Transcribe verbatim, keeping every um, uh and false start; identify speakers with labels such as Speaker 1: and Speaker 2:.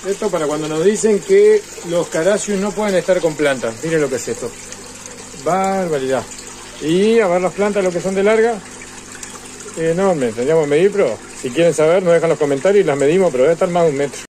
Speaker 1: Esto para cuando nos dicen que los caracius no pueden estar con plantas. Miren lo que es esto. Barbaridad. Y a ver las plantas, lo que son de larga. Enorme. Tendríamos que medir, pero si quieren saber, nos dejan los comentarios y las medimos, pero debe estar más de un metro.